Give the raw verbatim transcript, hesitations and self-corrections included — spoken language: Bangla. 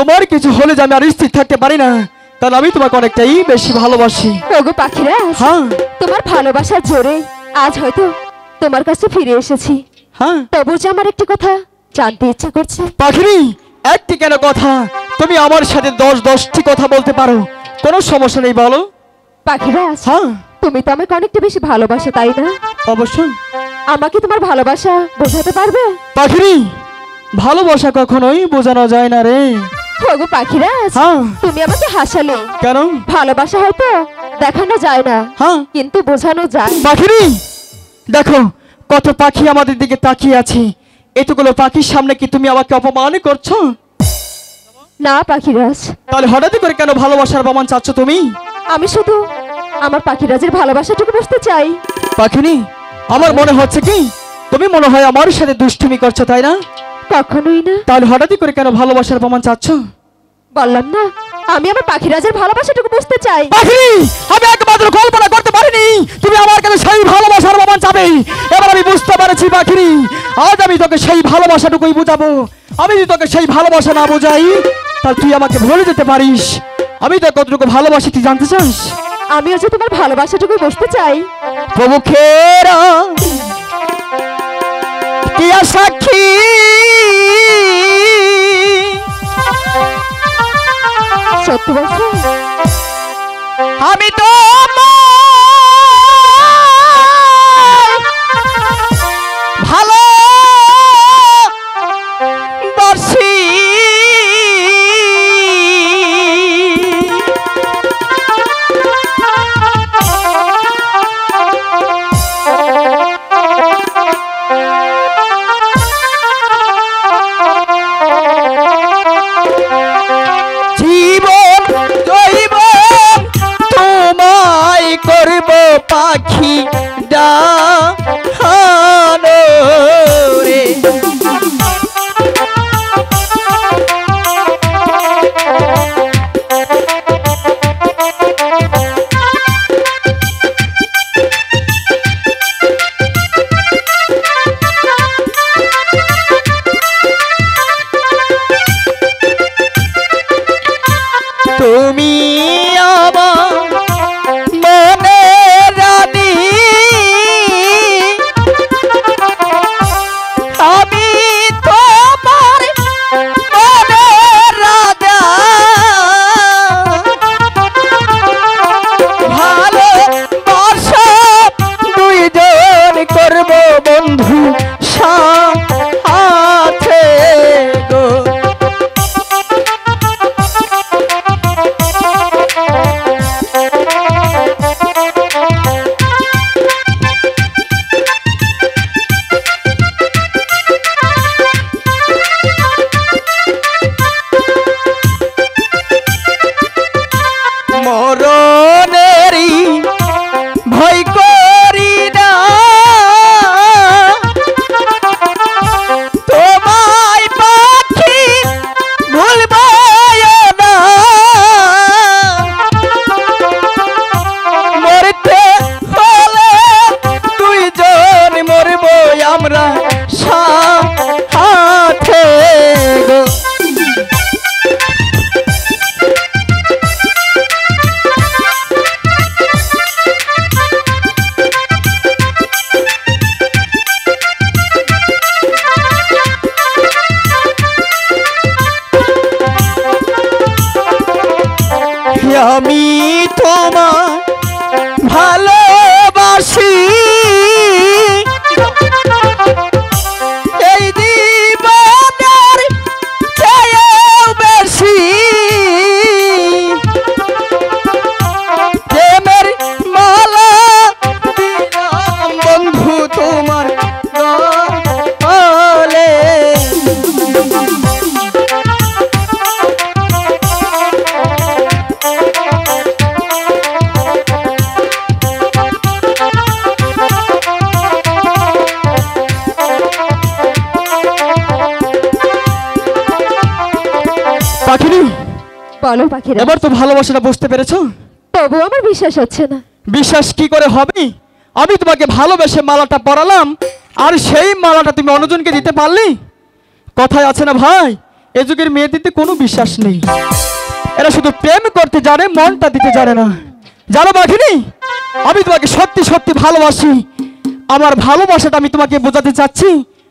তোমার কিছু হলে যে আমি আর স্থির থাকতে পারি না, কারণ আমি তোমাকে অনেকটাই বেশি ভালোবাসি। ওগো পাখিরা, হ্যাঁ তোমার ভালোবাসার জোরে আজ হয়তো তোমার কাছে ফিরে এসেছি। হ্যাঁ তবু যে আমার একটি কথা জানতে ইচ্ছা করছে। পাখিনি, একটি কেন কথা, তুমি আমার সাথে দশ দশটি কথা বলতে পারো, কোনো সমস্যা নেই, বলো। পাখিরা, হ্যাঁ তুমি তো আমাকে অনেকটা বেশি ভালোবাসো, তাই না? অবশ্যই। আমাকে তোমার ভালোবাসা বোঝাতে পারবে? পাখিনি, ভালোবাসা কখনোই বোঝানো যায় না রে। ওগো পাখিরা, হ্যাঁ তুমি আমাকে হাসালে। কেন? ভালোবাসা হয়তো দেখানো যায় না, হ্যাঁ কিন্তু বোঝানো যায়। পাখিনি, দেখো কত পাখি আমাদের দিকে তাকিয়ে আছে, এতগুলো পাখির সামনে কি তুমি আমাকে অপমান করছো? না পাখিরাজ, তাহলে হঠাৎ করে কেন ভালোবাসার প্রমাণ চাচ্ছ তুমি? আমি শুধু আমার পাখিরাজের ভালোবাসাটুকু বুঝতে চাই। পাখিনি, আমার মনে হচ্ছে কি তুমি মনে হয় আমার সাথে দুষ্টুমি করছো, তাই না? কখনোই না। তাহলে হঠাৎ করে কেন ভালোবাসার প্রমাণ চাচ্ছ? বললাম না, আমি আমার পাখিরাজের ভালোবাসাটুকু বুঝতে চাই। পাখিনি, আমি একমাত্র কল্পনা করতে পারিনি তুমি আমার কাছে সেই ভালোবাসার প্রমাণ চাবে। এবার আমি বুঝতে পারছি পাখিনি, আজ আমি তোকে সেই ভালোবাসাটুকুই বুঝাবো। আমি যদি তোকে সেই ভালোবাসা না বোঝাই, তাহলে তুই আমাকে ভুলে যেতে পারিস। আমি তো কতটুকু ভালোবাসি তুই জানতে চাস? আমিও যে তোমার ভালোবাসাটুকু বুঝতে চাই। প্রমুখের কি সাক্ষী, সত্যি বলছো? আমি তো ভালো বাসি, জীবন জৈব তোমায় করব পাখি ডানো রে। তুমি আমার মনে রানী, আমি তোমার মনে রাজা, ভালোবাসা দুইজন করব বন্ধু সাথে গো। মরণেরই ভয় করি না, তোমায় পাখি ভুলব না, মরতে হলে দুইজন মরব আমরা সাথে গো। আমি তোমায় ভালোবাসি, এই জীবনের চেয়েও বেশি, প্রেমের মালা দিলাম বন্ধু তোমার গলে। পাখিনি, বলো পাখিরা, এবার তো ভালোবাসাটা বুঝতে পেরেছো? তবু আমার বিশ্বাস হচ্ছে না। বিশ্বাস কি করে হবে? আমি তোমাকে ভালোবেসে মালাটা পরালাম, আর সেই মালাটা তুমি অন্যজনকে দিতে পারলে? কথায় আছে না ভাই, এ যুগের মেয়েদেরতে কোনো বিশ্বাস নেই, এরা শুধু প্রেম করতে জানে, মনটা দিতে জানে না। জানো বাঘিনী, আমি তোমাকে সত্যি সত্যি ভালোবাসি। আমার ভালোবাসাটা আমি তোমাকে বোঝাতে চাচ্ছি।